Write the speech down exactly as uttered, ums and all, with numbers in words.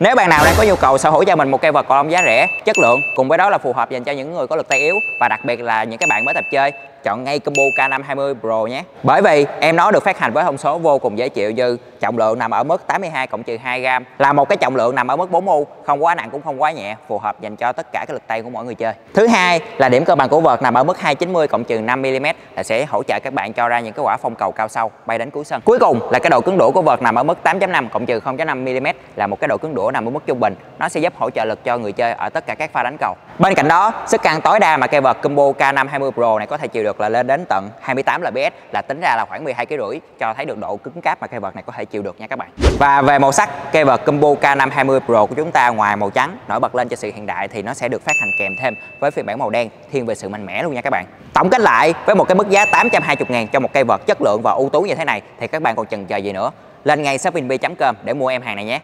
Nếu bạn nào đang có nhu cầu sở hữu cho mình một cây vợt cầu lông giá rẻ, chất lượng cùng với đó là phù hợp dành cho những người có lực tay yếu và đặc biệt là những cái bạn mới tập chơi, chọn ngay combo K năm hai mươi Pro nhé. Bởi vì em nó được phát hành với thông số vô cùng dễ chịu như trọng lượng nằm ở mức tám mươi hai cộng trừ hai gam, là một cái trọng lượng nằm ở mức bốn u, không quá nặng cũng không quá nhẹ, phù hợp dành cho tất cả các lực tay của mỗi người chơi. Thứ hai là điểm cân bằng của vợt nằm ở mức hai trăm chín mươi cộng trừ năm mi li mét, là sẽ hỗ trợ các bạn cho ra những cái quả phong cầu cao sâu bay đến cuối sân. Cuối cùng là cái độ cứng đũa của vợt nằm ở mức tám chấm năm cộng trừ không chấm năm mi li mét, là một cái độ cứng đũa nằm ở mức trung bình, nó sẽ giúp hỗ trợ lực cho người chơi ở tất cả các pha đánh cầu. Bên cạnh đó, sức căng tối đa mà cây vợt combo K năm hai mươi Pro này có thể chịu được là lên đến tận hai mươi tám lb s, là tính ra là khoảng mười hai ki lô gam rưỡi, cho thấy được độ cứng cáp mà cây vợt này có thể chịu được nha các bạn. Và về màu sắc, cây vợt combo K năm hai mươi Pro của chúng ta ngoài màu trắng nổi bật lên cho sự hiện đại thì nó sẽ được phát hành kèm thêm với phiên bản màu đen thiên về sự mạnh mẽ luôn nha các bạn. Tổng kết lại, với một cái mức giá tám trăm hai mươi ngàn cho một cây vợt chất lượng và ưu tú như thế này thì các bạn còn chần chờ gì nữa, lên ngay shopinb chấm com để mua em hàng này nhé.